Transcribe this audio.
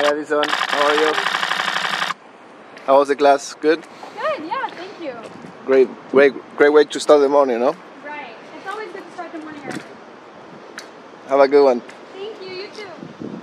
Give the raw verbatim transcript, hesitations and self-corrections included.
Addison, how are you? How was the class? Good? Good, yeah, thank you. Great, great, great way to start the morning, no? Right. It's always good to start the morning early. Have a good one. Thank you, you too.